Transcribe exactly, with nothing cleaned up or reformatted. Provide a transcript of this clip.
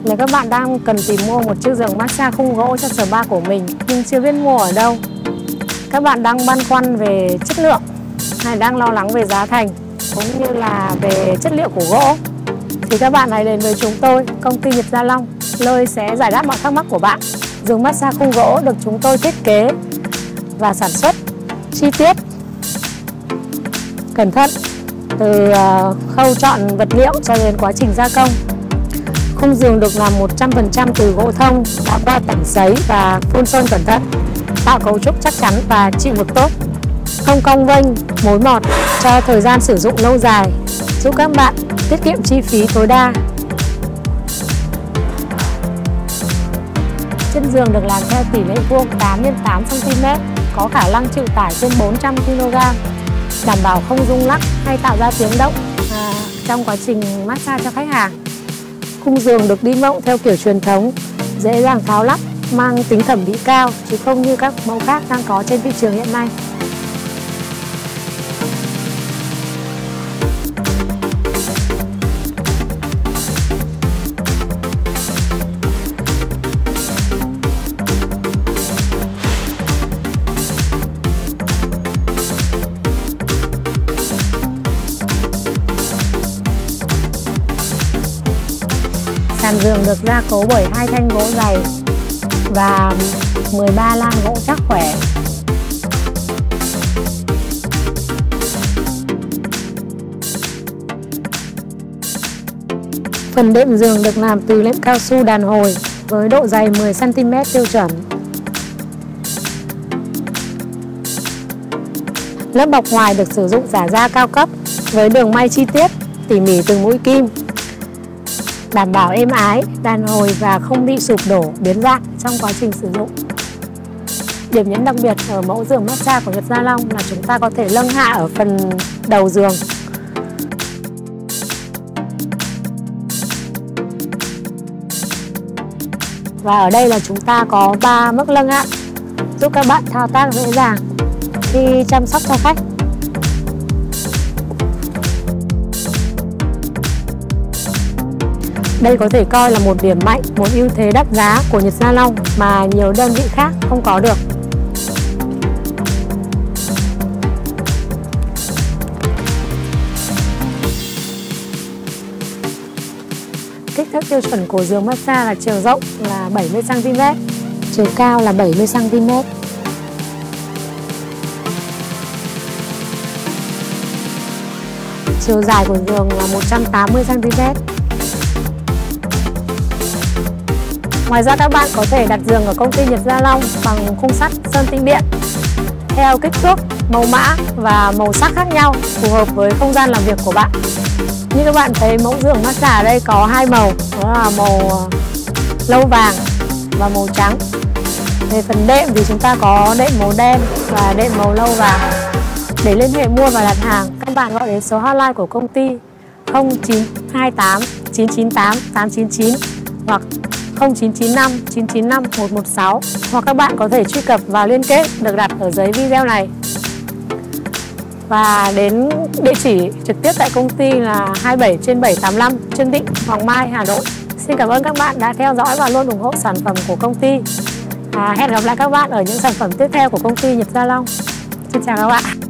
Nếu các bạn đang cần tìm mua một chiếc giường massage khung gỗ cho spa của mình nhưng chưa biết mua ở đâu, các bạn đang băn khoăn về chất lượng hay đang lo lắng về giá thành cũng như là về chất liệu của gỗ, thì các bạn hãy đến với chúng tôi, công ty Nhật Gia Long, nơi sẽ giải đáp mọi thắc mắc của bạn. Giường massage khung gỗ được chúng tôi thiết kế và sản xuất chi tiết, cẩn thận từ khâu chọn vật liệu cho đến quá trình gia công. Khung giường được làm một trăm phần trăm từ gỗ thông đã qua tẩm sấy và phun sơn cẩn thận, tạo cấu trúc chắc chắn và chịu lực tốt, không cong vênh, mối mọt, cho thời gian sử dụng lâu dài, giúp các bạn tiết kiệm chi phí tối đa. Chân giường được làm theo tỷ lệ vuông tám nhân tám xăng ti mét, có khả năng chịu tải trên bốn trăm ki lô gam, đảm bảo không rung lắc hay tạo ra tiếng động à, trong quá trình massage cho khách hàng. Khung giường được đi mộng theo kiểu truyền thống, dễ dàng tháo lắp, mang tính thẩm mỹ cao chứ không như các mẫu khác đang có trên thị trường hiện nay. Sàn giường được gia cố bởi hai thanh gỗ dày và mười ba lan gỗ chắc khỏe. Phần đệm giường được làm từ nệm cao su đàn hồi với độ dày mười xăng ti mét tiêu chuẩn. Lớp bọc ngoài được sử dụng giả da cao cấp với đường may chi tiết, tỉ mỉ từng mũi kim, đảm bảo êm ái, đàn hồi và không bị sụp đổ, biến dạng trong quá trình sử dụng. Điểm nhấn đặc biệt ở mẫu giường massage của Nhật Gia Long là chúng ta có thể nâng hạ ở phần đầu giường. Và ở đây là chúng ta có ba mức nâng hạ, giúp các bạn thao tác dễ dàng khi chăm sóc cho khách. Đây có thể coi là một điểm mạnh, một ưu thế đắt giá của Nhật Gia Long mà nhiều đơn vị khác không có được. Kích thước tiêu chuẩn của giường massage là chiều rộng là bảy mươi xăng ti mét, chiều cao là bảy mươi xăng ti mét. Chiều dài của giường là một trăm tám mươi xăng ti mét. Ngoài ra các bạn có thể đặt giường ở công ty Nhật Gia Long bằng khung sắt sơn tĩnh điện theo kích thước, màu mã và màu sắc khác nhau phù hợp với không gian làm việc của bạn. Như các bạn thấy mẫu giường massage ở đây có hai màu, đó là màu lâu vàng và màu trắng. Về phần đệm thì chúng ta có đệm màu đen và đệm màu lâu vàng. Để liên hệ mua và đặt hàng, các bạn gọi đến số hotline của công ty không chín hai tám chín chín tám tám chín chín hoặc không chín chín năm chín chín năm một một sáu, hoặc các bạn có thể truy cập vào liên kết được đặt ở dưới video này và đến địa chỉ trực tiếp tại công ty là hai mươi bảy trên bảy tám lăm Trương Định, Hoàng Mai, Hà Nội. Xin cảm ơn các bạn đã theo dõi và luôn ủng hộ sản phẩm của công ty. À, hẹn gặp lại các bạn ở những sản phẩm tiếp theo của công ty Nhật Gia Long. Xin chào các bạn.